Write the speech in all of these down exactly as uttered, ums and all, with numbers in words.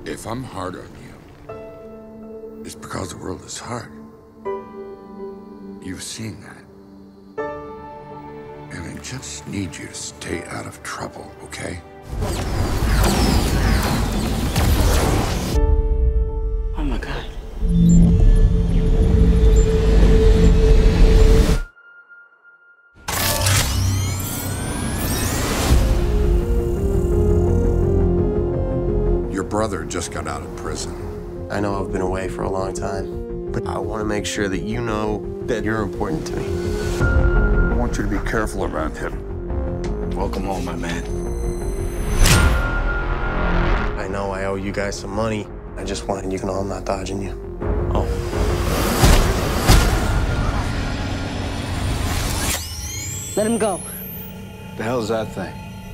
If I'm hard on you, it's because the world is hard. You've seen that. And I just need you to stay out of trouble, okay? Oh my God. Your brother just got out of prison. I know I've been away for a long time, but I want to make sure that you know that you're important to me. I want you to be careful around him. Welcome home, my man. I know I owe you guys some money. I just wanted you to know I'm not dodging you. Oh. Let him go. The hell's that thing?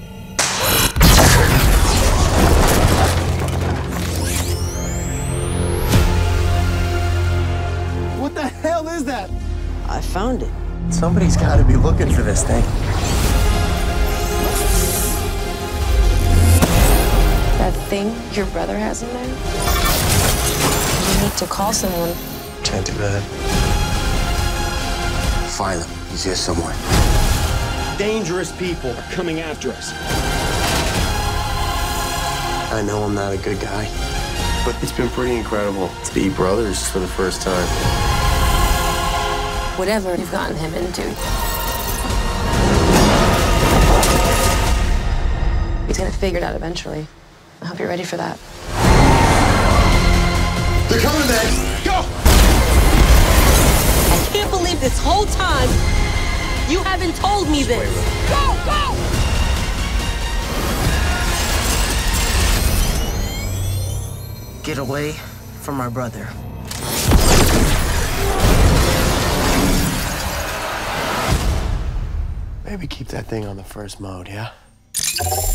What the hell is that? I found it. Somebody's got to be looking for this thing. That thing your brother has in there? You need to call someone. Can't do that. Find him. He's here somewhere. Dangerous people are coming after us. I know I'm not a good guy, but it's been pretty incredible to be brothers for the first time. Whatever you've gotten him into. He's gonna figure it out eventually. I hope you're ready for that. They're coming, man! Go! I can't believe this whole time you haven't told me this. Go, go! Get away from my brother. Maybe keep that thing on the first mode, yeah?